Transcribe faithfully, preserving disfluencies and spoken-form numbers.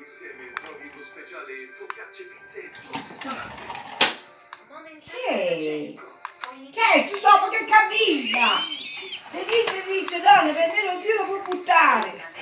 insieme trovi lo speciale focacce, pizze e salate. Che? Che? Tu dopo che cammina? E dice, dice, donne, perché non ti lo può buttare.